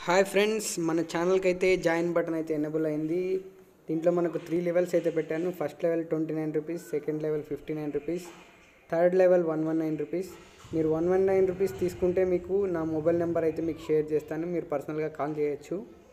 Hi friends, మన ఛానల్కి అయితే జాయిన్ బటన్ అయితే ఎనేబుల్ అయింది. దీంట్లో మనకు 3 లెవెల్స్ అయితే పెట్టాను. First level 29 rupees, second level 59 rupees, third level 119 rupees. మీరు 119 రూపీస్ తీసుకుంటే మీకు నా మొబైల్ నెంబర్ అయితే మీకు షేర్ చేస్తాను, మీరు పర్సనల్గా కాల్ చేయొచ్చు.